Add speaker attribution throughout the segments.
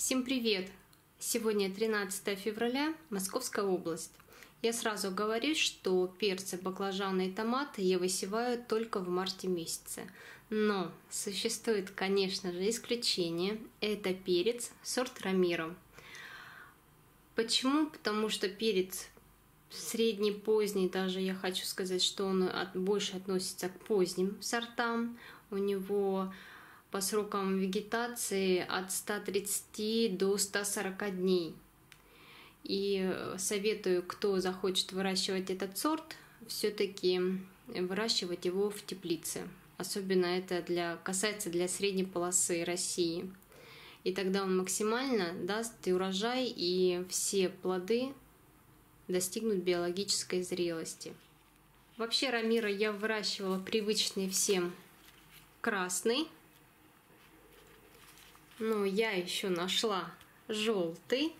Speaker 1: Всем привет! Сегодня 13 февраля, Московская область. Я сразу говорю, что перцы, баклажаны и томаты я высеваю только в марте месяце. Но существует, конечно же, исключение. Это перец сорт Рамиро. Почему? Потому что перец средний, поздний, даже я хочу сказать, что он больше относится к поздним сортам. У него по срокам вегетации от 130 до 140 дней. И советую, кто захочет выращивать этот сорт, все-таки выращивать его в теплице. Особенно это касается для средней полосы России. И тогда он максимально даст и урожай, и все плоды достигнут биологической зрелости. Вообще Рамиро я выращивала привычный всем красный. Но я еще нашла желтый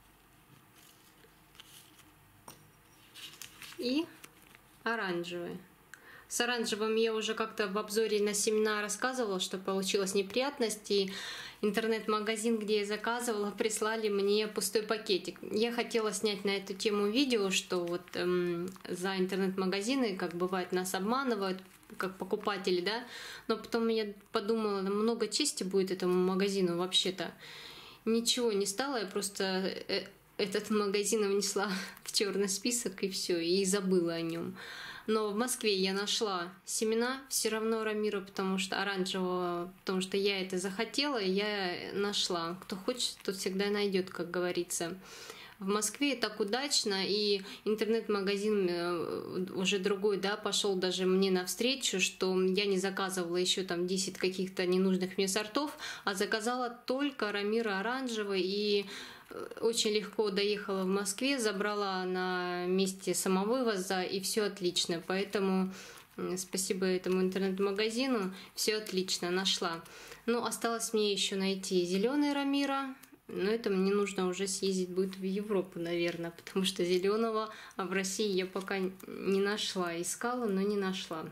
Speaker 1: и оранжевый. С оранжевым я уже как-то в обзоре на семена рассказывала, что получилась неприятность, и интернет-магазин, где я заказывала, прислали мне пустой пакетик. Я хотела снять на эту тему видео, что вот за интернет-магазины, как бывает, нас обманывают, как покупатели, да, но потом я подумала, много чести будет этому магазину вообще-то. Ничего не стало, я просто этот магазин внесла в черный список и все, и забыла о нем. Но в Москве я нашла семена все равно Рамиро, потому что оранжевого, потому что я это захотела, и я нашла. Кто хочет, тот всегда найдет, как говорится. В Москве так удачно, и интернет-магазин уже другой, да, пошел даже мне навстречу, что я не заказывала еще там 10 каких-то ненужных мне сортов, а заказала только Рамиро оранжевый, и очень легко доехала в Москве, забрала на месте самовывоза, и все отлично. Поэтому спасибо этому интернет-магазину, все отлично, нашла. Ну, осталось мне еще найти зеленый Рамиро. Но это мне нужно уже съездить будет в Европу, наверное, потому что зеленого в России я пока не нашла. Искала, но не нашла.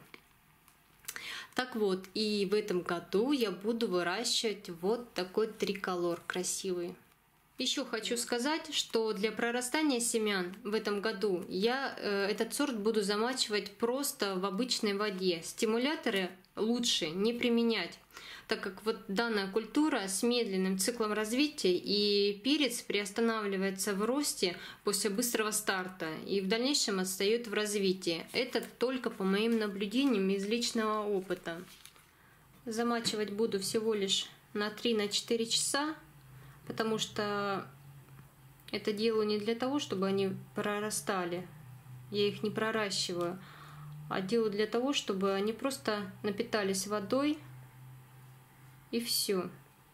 Speaker 1: Так вот, и в этом году я буду выращивать вот такой триколор красивый. Еще хочу сказать, что для прорастания семян в этом году я этот сорт буду замачивать просто в обычной воде. Стимуляторы лучше не применять, так как вот данная культура с медленным циклом развития, и перец приостанавливается в росте после быстрого старта и в дальнейшем отстает в развитии. Это только по моим наблюдениям из личного опыта. Замачивать буду всего лишь на 3-4 часа. Потому что это делаю не для того, чтобы они прорастали. Я их не проращиваю. А делаю для того, чтобы они просто напитались водой. И все.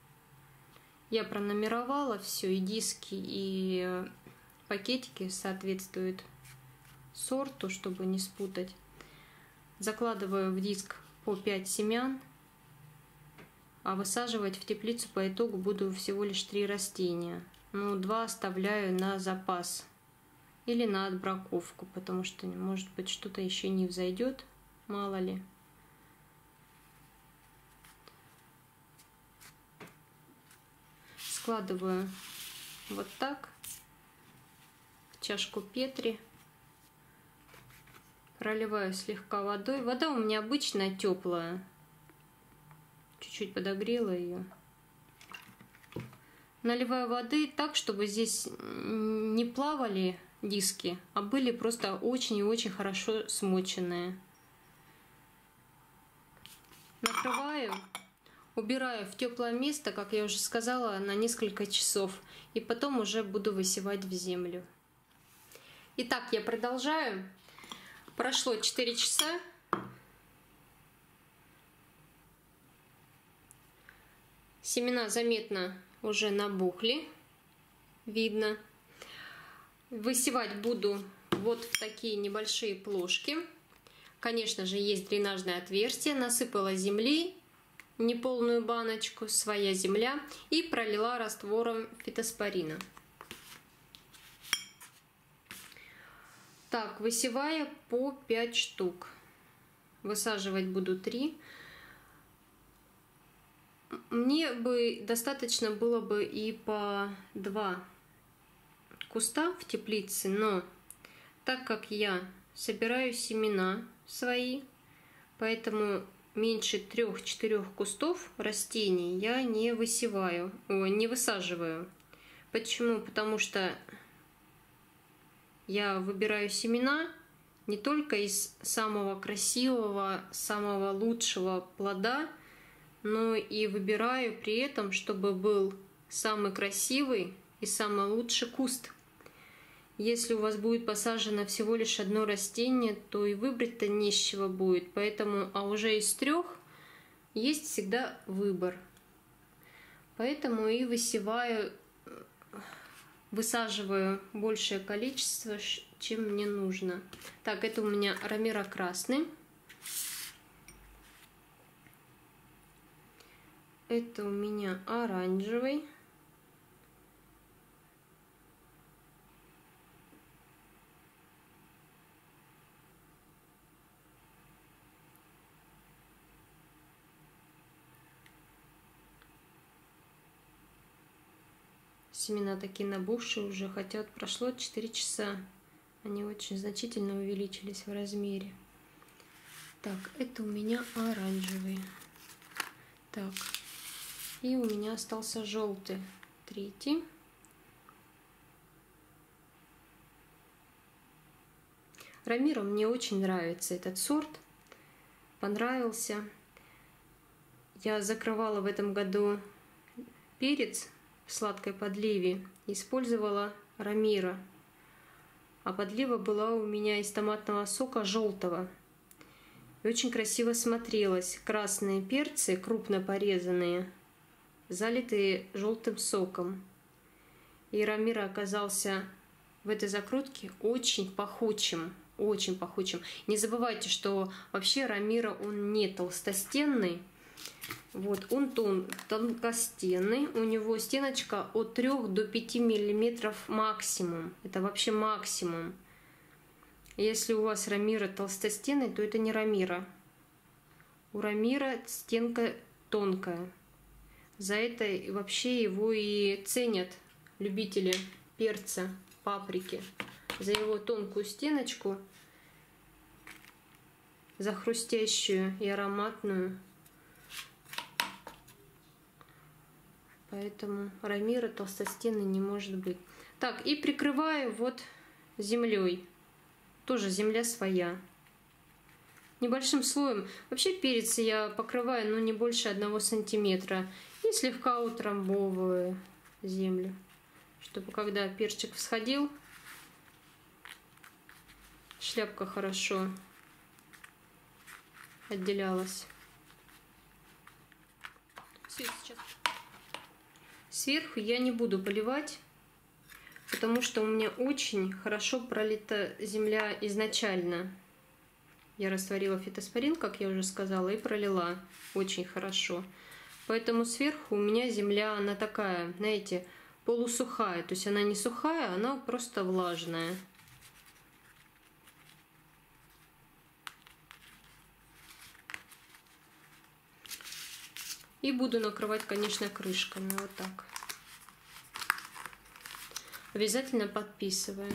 Speaker 1: Я пронумеровала все. И диски, и пакетики соответствуют сорту, чтобы не спутать. Закладываю в диск по 5 семян. А высаживать в теплицу по итогу буду всего лишь 3 растения. Ну, 2 оставляю на запас. Или на отбраковку, потому что, может быть, что-то еще не взойдет, мало ли. Складываю вот так в чашку Петри. Проливаю слегка водой. Вода у меня обычная теплая. Чуть-чуть подогрела ее. Наливаю воды так, чтобы здесь не плавали диски, а были просто очень и очень хорошо смоченные. Накрываю, убираю в теплое место, как я уже сказала, на несколько часов. И потом уже буду высевать в землю. Итак, я продолжаю. Прошло 4 часа. Семена заметно уже набухли, видно. Высевать буду вот в такие небольшие плошки. Конечно же, есть дренажное отверстие. Насыпала земли, неполную баночку, своя земля, и пролила раствором фитоспорина. Так, высеваю по 5 штук. Высаживать буду 3. мне бы достаточно было бы и по 2 куста в теплице, но так как я собираю семена свои, поэтому меньше 3-4 кустов растений я не высаживаю. Почему? Потому что я выбираю семена не только из самого красивого, самого лучшего плода, но и выбираю при этом, чтобы был самый красивый и самый лучший куст. Если у вас будет посажено всего лишь одно растение, то и выбрать-то не с чего будет. Поэтому, а уже из 3 есть всегда выбор. Поэтому и высаживаю большее количество, чем мне нужно. Так, это у меня рамира красный. Это у меня оранжевый. Семена такие набухшие уже, хотя прошло 4 часа. Они очень значительно увеличились в размере. Так, это у меня оранжевый. Так, и у меня остался желтый, 3. Рамиро мне очень нравится этот сорт. Понравился. Я закрывала в этом году перец в сладкой подливе, использовала рамиро. А подлива была у меня из томатного сока желтого. И очень красиво смотрелась. Красные перцы, крупно порезанные, залитые желтым соком. И рамиро оказался в этой закрутке очень пахучим. Очень пахучим. Не забывайте, что вообще рамиро он не толстостенный. Вот, он тонкостенный, у него стеночка от 3 до 5 миллиметров максимум. Это вообще максимум. Если у вас рамиро толстостенный, то это не рамиро. У рамиро стенка тонкая. За это вообще его и ценят любители перца, паприки. За его тонкую стеночку, за хрустящую и ароматную. Поэтому рамиро толстостенный не может быть. Так, и прикрываю вот землей. Тоже земля своя. Небольшим слоем. Вообще перец я покрываю, ну, не больше 1 сантиметра. И слегка утрамбовываю землю, чтобы когда перчик всходил, шляпка хорошо отделялась. Все, сейчас. Сверху я не буду поливать, потому что у меня очень хорошо пролита земля изначально. Я растворила фитоспорин, как я уже сказала, и пролила очень хорошо. Поэтому сверху у меня земля, она такая, знаете, полусухая. То есть она не сухая, она просто влажная. И буду накрывать, конечно, крышками. Вот так. Обязательно подписываем.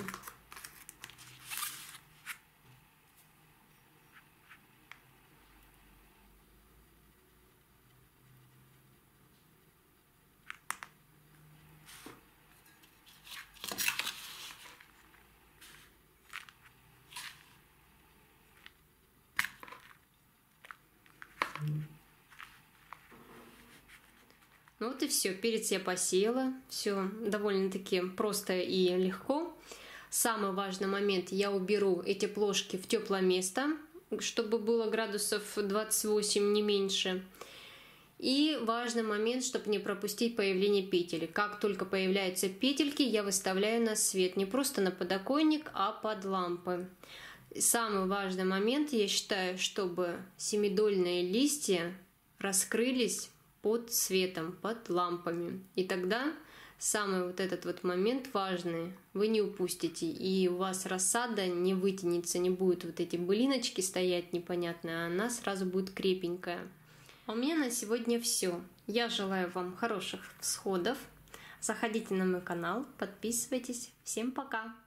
Speaker 1: Ну вот и все. Перец я посеяла. Все довольно-таки просто и легко. Самый важный момент: я уберу эти плошки в теплое место, чтобы было градусов 28, не меньше. И важный момент, чтобы не пропустить появление петель. Как только появляются петельки, я выставляю на свет. Не просто на подоконник, а под лампы. Самый важный момент, я считаю, чтобы семидольные листья раскрылись под светом, под лампами. И тогда самый вот этот вот момент важный вы не упустите. И у вас рассада не вытянется, не будет вот эти былиночки стоять непонятные, а она сразу будет крепенькая. А у меня на сегодня все. Я желаю вам хороших всходов. Заходите на мой канал, подписывайтесь. Всем пока!